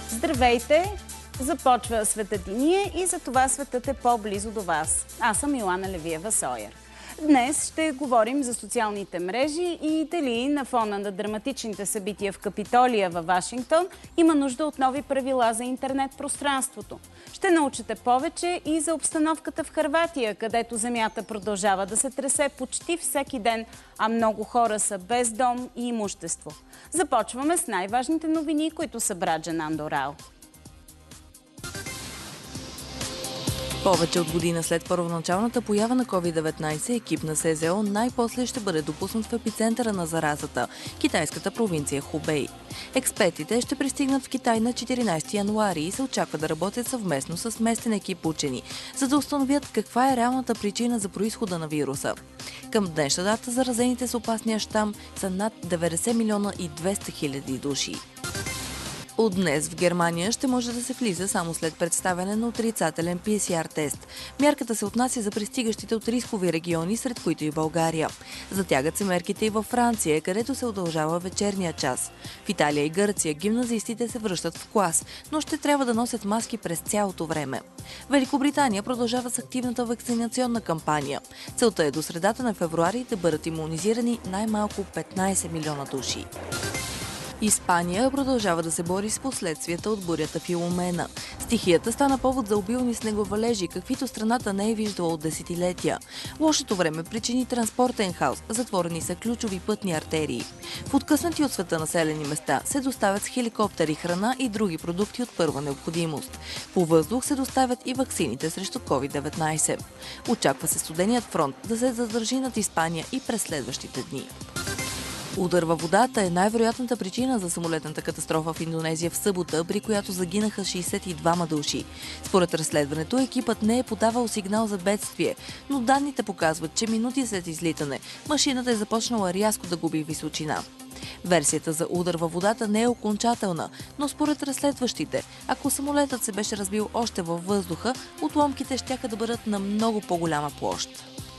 Здравейте! Започва Светът и ние и за това светът е по-близо до вас. Аз съм Йоана Левиева-Сойер. Днес ще говорим за социалните мрежи и дали на фона на драматичните събития в Капитолия във Вашингтон има нужда от нови правила за интернет пространството. Ще научите повече и за обстановката в Хърватия, където земята продължава да се тресе почти всеки ден, а много хора са без дом и имущество. Започваме с най-важните новини, които събра Джанан Дорал. Повече от година след първоначалната поява на COVID-19, екип на СЗО най-после ще бъде допуснат в епицентъра на заразата – китайската провинция Хубей. Експертите ще пристигнат в Китай на 14 януари и се очаква да работят съвместно с местен екип учени, за да установят каква е реалната причина за произхода на вируса. Към днешна дата заразените с опасния щам са над 90 милиона и 200 хиляди души. От днес в Германия ще може да се влиза само след представяне на отрицателен PCR тест. Мярката се отнася за пристигащите от рискови региони, сред които и България. Затягат се мерките и във Франция, където се удължава вечерния час. В Италия и Гърция гимназистите се връщат в клас, но ще трябва да носят маски през цялото време. Великобритания продължава с активната вакцинационна кампания. Целта е до средата на февруари да бъдат имунизирани най-малко 15 милиона души. Испания продължава да се бори с последствията от бурята Филомена. Стихията стана повод за обилни снеговалежи, каквито страната не е виждала от десетилетия. Лошото време причини транспортен хаос, затворени са ключови пътни артерии. В откъснати от света населени места се доставят с хеликоптери храна и други продукти от първа необходимост. По въздух се доставят и ваксините срещу COVID-19. Очаква се студеният фронт да се задържи над Испания и през следващите дни. Удар във водата е най-вероятната причина за самолетната катастрофа в Индонезия в събота, при която загинаха 62 души. Според разследването, екипът не е подавал сигнал за бедствие, но данните показват, че минути след излитане машината е започнала рязко да губи височина. Версията за удар във водата не е окончателна, но според разследващите, ако самолетът се беше разбил още във въздуха, отломките щяха да бъдат на много по-голяма площ.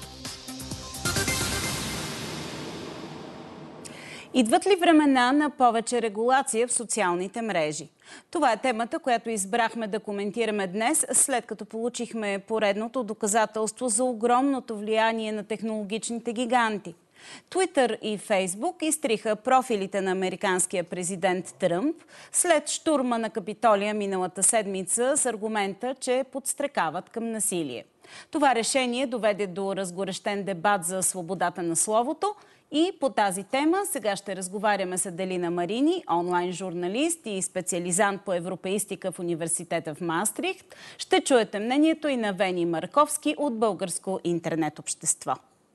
Идват ли времена на повече регулация в социалните мрежи? Това е темата, която избрахме да коментираме днес, след като получихме поредното доказателство за огромното влияние на технологичните гиганти. Twitter и Facebook изтриха профилите на американския президент Тръмп след щурма на Капитолия миналата седмица с аргумента, че подстрекават към насилие. Това решение доведе до разгорещен дебат за свободата на словото. И по тази тема сега ще разговаряме с Аделина Марини, онлайн журналист и специализант по европеистика в университета в Маастрихт. Ще чуете мнението и на Вени Марковски от Българско интернет общество.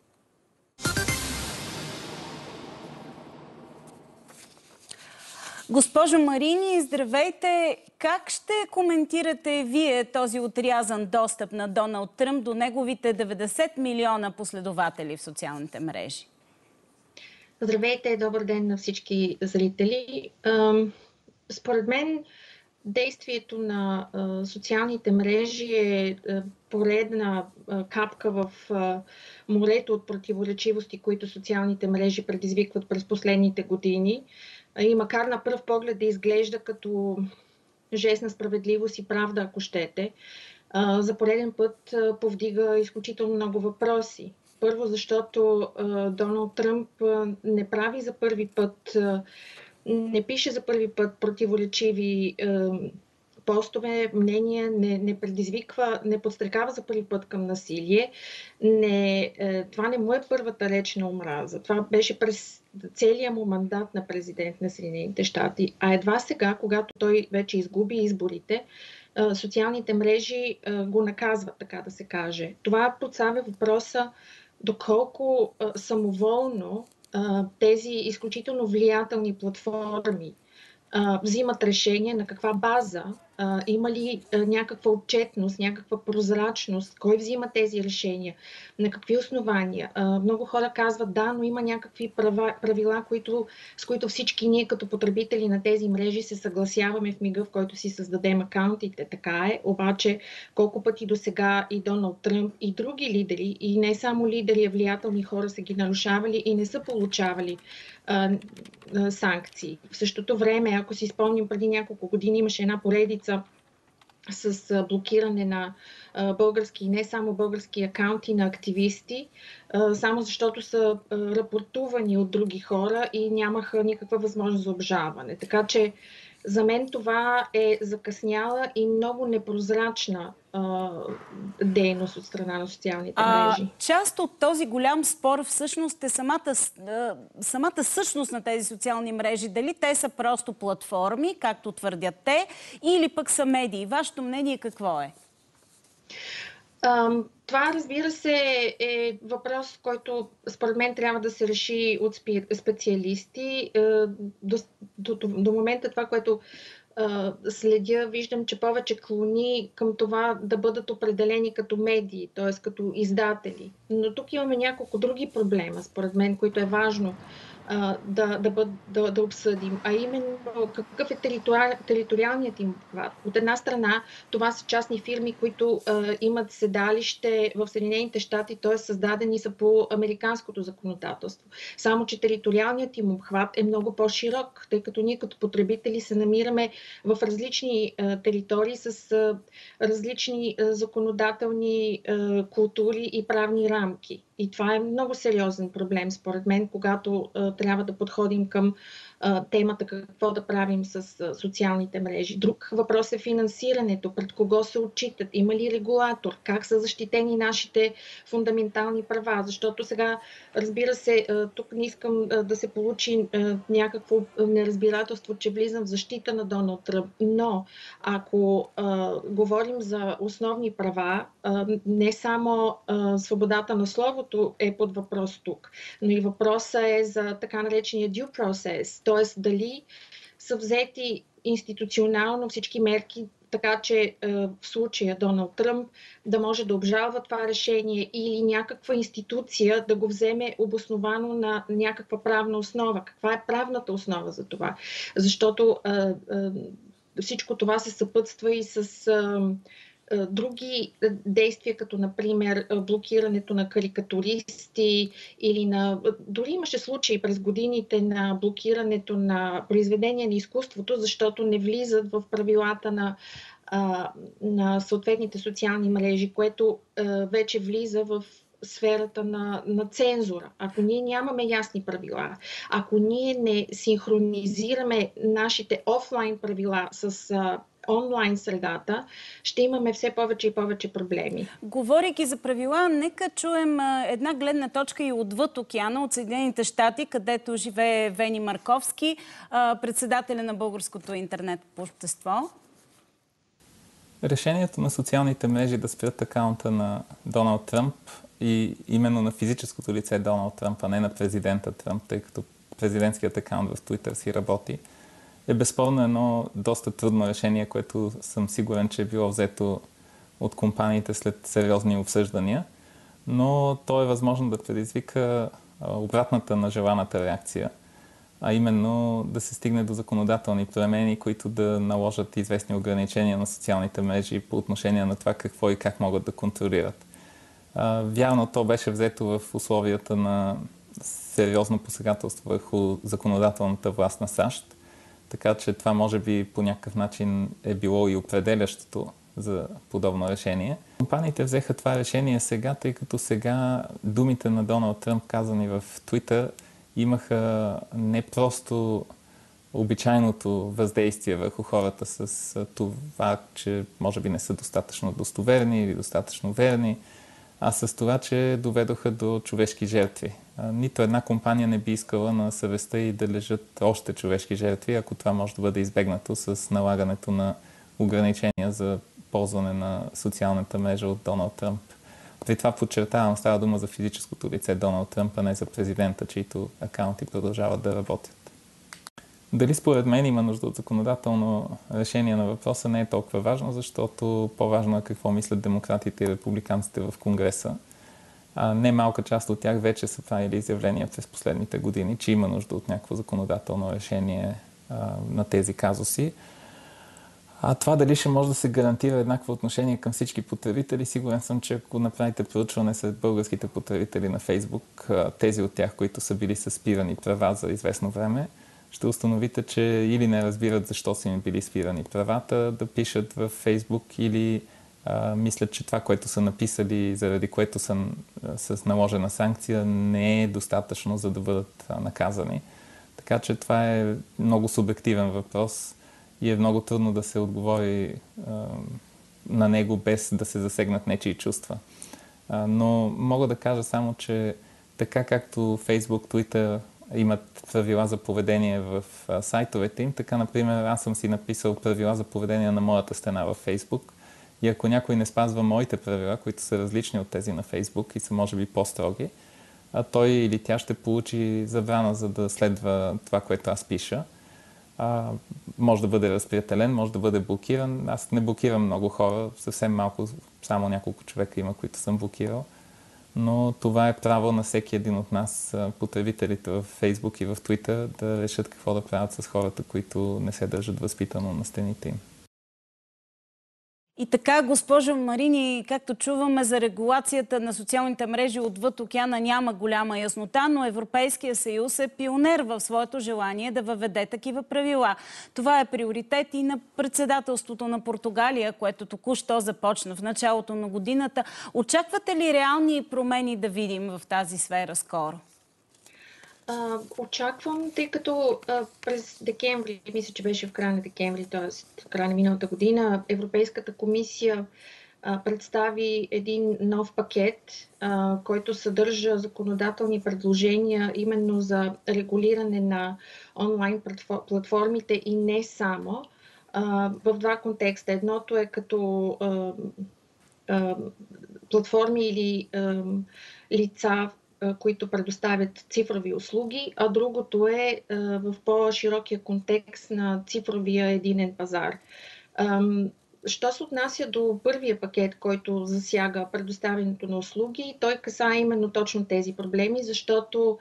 Госпожо Марини, здравейте! Как ще коментирате вие този отрязан достъп на Доналд Тръмп до неговите 90 милиона последователи в социалните мрежи? Здравейте, добър ден на всички зрители. Според мен действието на социалните мрежи е поредна капка в морето от противоречивости, които социалните мрежи предизвикват през последните години. И макар на пръв поглед да изглежда като жест на справедливост и правда, ако щете, за пореден път повдига изключително много въпроси. Първо, защото Доналд Тръмп не прави за първи път, не пише за първи път противоречиви постове, мнения, не предизвиква, не подстрекава за първи път към насилие. Това не му е първата реч на омраза. Това беше през целия му мандат на президент на Съединените щати. А едва сега, когато той вече изгуби изборите, социалните мрежи го наказват, така да се каже. Това поставя въпроса доколко самоволно тези изключително влиятелни платформи взимат решение, на каква база, има ли някаква отчетност, някаква прозрачност, кой взима тези решения, на какви основания. Много хора казват да, но има някакви правила, с които всички ние като потребители на тези мрежи се съгласяваме в мига, в който си създадем акаунтите. Така е, обаче колко пъти до сега и Доналд Тръмп и други лидери, и не само лидери, а влиятелни хора са ги нарушавали и не са получавали санкции. В същото време, ако си спомним, преди няколко години имаше една поредица с блокиране на български и не само български акаунти на активисти, само защото са рапортувани от други хора и нямаха никаква възможност за обжалване. Така че за мен това е закъсняла и много непрозрачна дейност от страна на социалните мрежи. Част от този голям спор всъщност е самата същност на тези социални мрежи. Дали те са просто платформи, както твърдят те, или пък са медии. Вашето мнение какво е? Това, разбира се, е въпрос, който според мен трябва да се реши от специалисти. До момента това, което следя, виждам, че повече клони към това да бъдат определени като медии, т.е. като издатели. Но тук имаме няколко други проблема, според мен, които е важно да обсъдим, а именно какъв е териториалният им обхват. От една страна, това са частни фирми, които имат седалище в Съединените щати, т.е. създадени са по американското законодателство. Само че териториалният им обхват е много по-широк, тъй като ние като потребители се намираме в различни територии с различни законодателни култури и правни рамки. И това е много сериозен проблем, според мен, когато трябва да подходим към темата какво да правим с социалните мрежи. Друг въпрос е финансирането. Пред кого се отчитат? Има ли регулатор? Как са защитени нашите фундаментални права? Защото сега, разбира се, тук не искам да се получи някакво неразбирателство, че влизам в защита на Доналд Тръмп. Но ако говорим за основни права, не само свободата на словото е под въпрос тук, но и въпросът е за така наречения due process, т.е. дали са взети институционално всички мерки, така че в случая Доналд Тръмп да може да обжалва това решение или някаква институция да го вземе обосновано на някаква правна основа. Каква е правната основа за това? Защото всичко това се съпътства и с други действия, като например блокирането на карикатуристи или дори имаше случаи през годините на блокирането на произведения на изкуството, защото не влизат в правилата на съответните социални мрежи, което вече влиза в сферата на цензура. Ако ние нямаме ясни правила, ако ние не синхронизираме нашите офлайн правила с онлайн средата, ще имаме все повече и повече проблеми. Говорейки за правила, нека чуем една гледна точка и отвъд океана, от Съединените щати, където живее Вени Марковски, председателя на Българското интернет общество. Решението на социалните мрежи да спрят акаунта на Доналд Тръмп и именно на физическото лице Доналд Тръмп, а не на президента Тръмп, тъй като президентският акаунт в Twitter си работи, е безспорно едно доста трудно решение, което съм сигурен, че е било взето от компаниите след сериозни обсъждания, но то е възможно да предизвика обратната на желаната реакция, а именно да се стигне до законодателни промени, които да наложат известни ограничения на социалните мрежи по отношение на това какво и как могат да контролират. Вярно, то беше взето в условията на сериозно посегателство върху законодателната власт на САЩ, така че това може би по някакъв начин е било и определящото за подобно решение. Компаниите взеха това решение сега, тъй като сега думите на Доналд Тръмп, казани в Twitter, имаха не просто обичайното въздействие върху хората с това, че може би не са достатъчно достоверни или достатъчно верни, а с това, че доведоха до човешки жертви. Нито една компания не би искала на съвестта и да лежат още човешки жертви, ако това може да бъде избегнато с налагането на ограничения за ползване на социалната мрежа от Доналд Тръмп. При това подчертавам, става дума за физическото лице Доналд Тръмп, а не за президента, чието акаунти продължават да работят. Дали според мен има нужда от законодателно решение на въпроса не е толкова важно, защото по-важно е какво мислят демократите и републиканците в Конгреса. Не малка част от тях вече са правили изявления през последните години, че има нужда от някакво законодателно решение на тези казуси. Това дали ще може да се гарантира еднакво отношение към всички потребители, сигурен съм, че ако направите проучване сред българските потребители на Фейсбук, тези от тях, които са били със спирани права за известно време, ще установите, че или не разбират защо са им били спирани правата да пишат в Фейсбук, или мислят, че това, което са написали, заради което са с наложена санкция, не е достатъчно, за да бъдат наказани. Така че това е много субективен въпрос и е много трудно да се отговори на него без да се засегнат нечии чувства. Но мога да кажа само, че така както Facebook, Twitter имат правила за поведение в сайтовете им, така, например, аз съм си написал правила за поведение на моята стена във Facebook и ако някой не спазва моите правила, които са различни от тези на Facebook и са може би по-строги, той или тя ще получи забрана, за да следва това, което аз пиша. Може да бъде разприятелен, може да бъде блокиран. Аз не блокирам много хора, съвсем малко, само няколко човека има, които съм блокирал. Но това е право на всеки един от нас, потребителите в Facebook и в Twitter, да решат какво да правят с хората, които не се държат възпитано на стените им. И така, госпожо Марини, както чуваме, за регулацията на социалните мрежи отвъд океана няма голяма яснота, но Европейския съюз е пионер в своето желание да въведе такива правила. Това е приоритет и на председателството на Португалия, което току-що започна в началото на годината. Очаквате ли реални промени да видим в тази сфера скоро? Очаквам, тъй като през декември, мисля, че беше в края на декември, т.е. в края на миналата година, Европейската комисия представи един нов пакет, който съдържа законодателни предложения именно за регулиране на онлайн платформите и не само. В два контекста. Едното е като платформи или лица, които предоставят цифрови услуги, а другото е в по-широкия контекст на цифровия единен пазар. Що се отнася до първия пакет, който засяга предоставянето на услуги, той касае именно точно тези проблеми, защото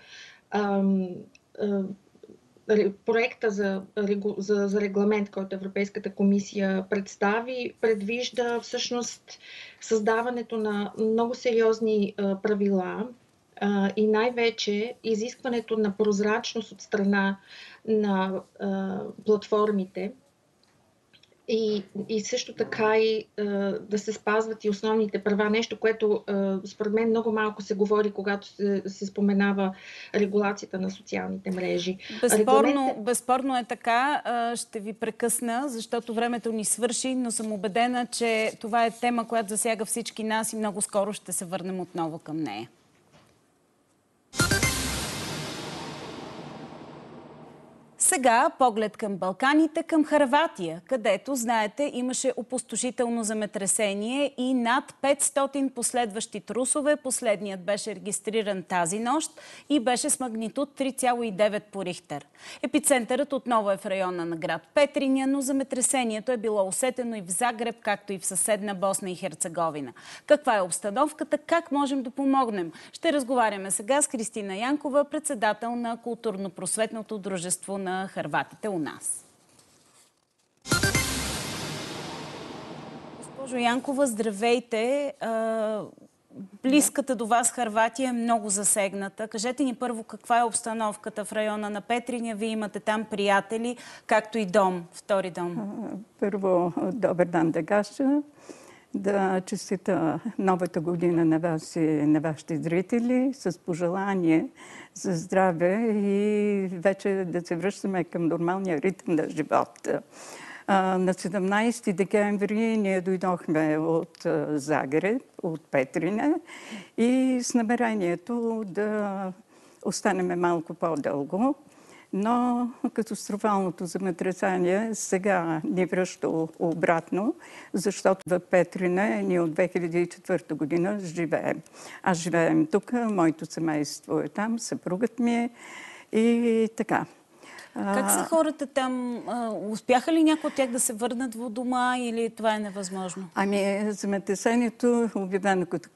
проекта за регламент, който Европейската комисия представи, предвижда всъщност създаването на много сериозни правила, и най-вече изискването на прозрачност от страна на платформите и също така и да се спазват и основните права. Нещо, което според мен много малко се говори, когато се споменава регулацията на социалните мрежи. Безспорно е така. Ще ви прекъсна, защото времето ни свърши, но съм убедена, че това е тема, която засяга всички нас и много скоро ще се върнем отново към нея. Сега поглед към Балканите, към Хърватия, където, знаете, имаше опустошително земетресение и над 500 последващи трусове. Последният беше регистриран тази нощ и беше с магнитуд 3,9 по Рихтер. Епицентърът отново е в района на град Петриня, но земетресението е било усетено и в Загреб, както и в съседна Босна и Херцеговина. Каква е обстановката? Как можем да помогнем? Ще разговаряме сега с Христина Янкова, председател на Културно-просветното дружество на хърватите у нас. Госпожо Янкова, здравейте! Близката до вас Хърватия е много засегната. Кажете ни първо каква е обстановката в района на Петриня. Вие имате там приятели, както и дом, втори дом. Първо, добър ден да кажа. Да честита новата година на вас и на вашите зрители с пожелание за здраве и вече да се връщаме към нормалния ритъм на живота. На 17 декември ние дойдохме от Загреб, от Петриня и с намерението да останем малко по-дълго. Но катастрофалното земетресение сега ни връща обратно, защото в Петриня ние от 2004 година живеем. Аз живеем тук, моето семейство е там, съпругът ми е и така. Как са хората там? Успяха ли някои от тях да се върнат в дома или това е невъзможно? Земетресението е обявено като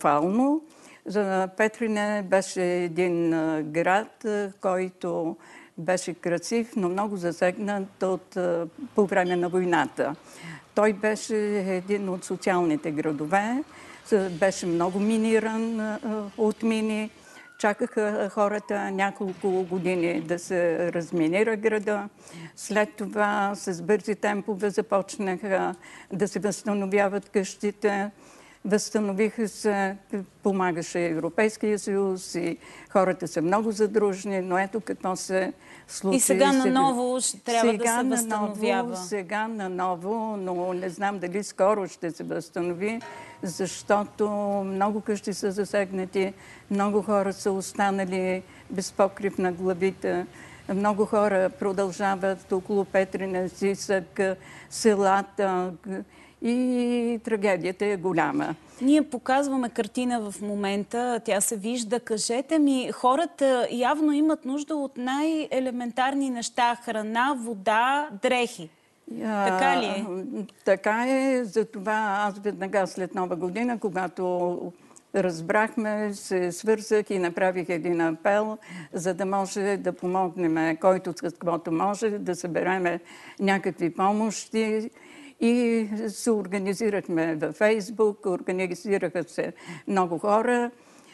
катастрофално. За Петриня беше един град, който Беше красив, но много засегнат по време на войната. Той беше един от социалните градове, беше много миниран от мини. Чакаха хората няколко години да се разминира града. След това с бързи темпове започнаха да се възстановяват къщите. Възстановиха се, помагаше Европейския съюз и хората са много задружни, но ето какво се случи. И сега наново трябва да се възстановява. Сега наново, но не знам дали скоро ще се възстанови, защото много къщи са засегнати, много хора са останали без покрив на главите, много хора продължават около Петрина, Сисък, селата и трагедията е голяма. Ние показваме картина в момента, тя се вижда. Кажете ми, хората явно имат нужда от най-елементарни неща – храна, вода, дрехи. Така ли е? Така е. Затова аз веднага след Нова година, когато разбрахме, се свързах и направих един апел, за да може да помогнем, който с каквото може, да събереме някакви помощи. И се организирахме във Фейсбук, организираха се много хора.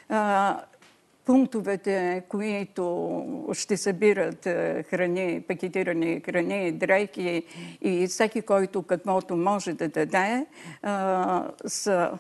Пунктовете, които ще събират храни, пакетирани храни, дрехи и всеки, който каквото може да даде, са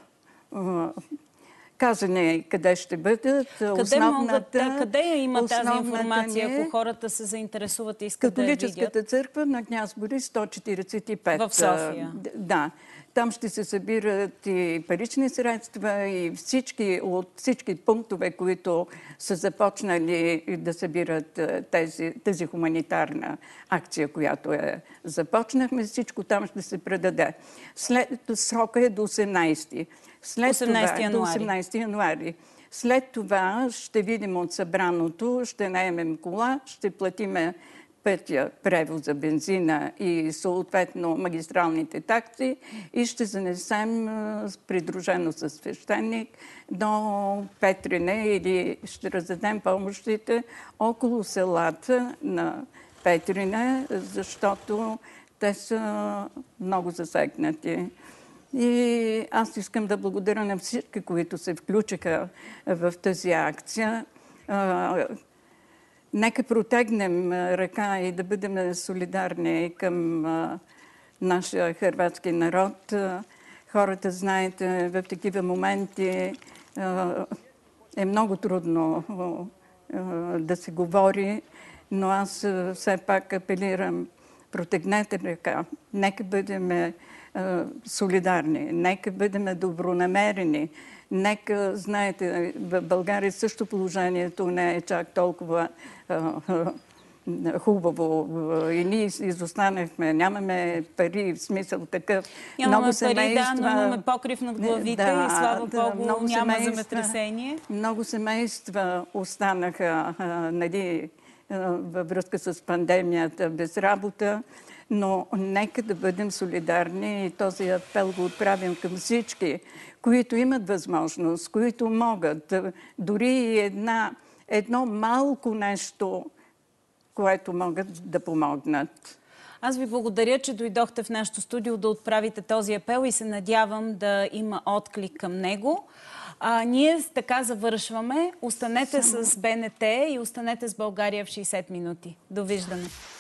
казани къде ще бъдат. Къде я има тази информация, ако хората се заинтересуват и искат да я видят? Католическата църква на Княз Борис 145. В София. Да. Там ще се събират и парични средства и от всички пунктове, които са започнали да събират тази хуманитарна акция, която започнахме. Всичко там ще се предаде. Срока е до 18. 18 януари. След това ще видим от събраното, ще наемем кола, ще платиме пътя превоз за бензина и съответно магистралните такси и ще занесем придружено със свещеник до Петрине или ще раздадем помощите около селата на Петрине, защото те са много засегнати. И аз искам да благодаря на всички, които се включиха в тази акция. Нека протегнем ръка и да бъдем солидарни към нашия хърватски народ. Хората, знаете, в такива моменти е много трудно да се говори, но аз все пак апелирам, протегнете ръка. Нека бъдем солидарни, нека бъдем добронамерени. Нека, знаете, в България също положението не е чак толкова хубаво. И ние изостанахме, нямаме пари, в смисъл такъв. Нямаме пари, но имаме покрив над главите и слава Богу няма земетресение. Много семейства останаха във връзка с пандемията без работа. Но нека да бъдем солидарни и този апел го отправим към всички, които имат възможност, които могат, дори и едно малко нещо, което могат да помогнат. Аз ви благодаря, че дойдохте в нашото студио да отправите този апел и се надявам да има отклик към него. Ние така завършваме. Останете с БНТ и останете с България в 60 минути. Довиждане!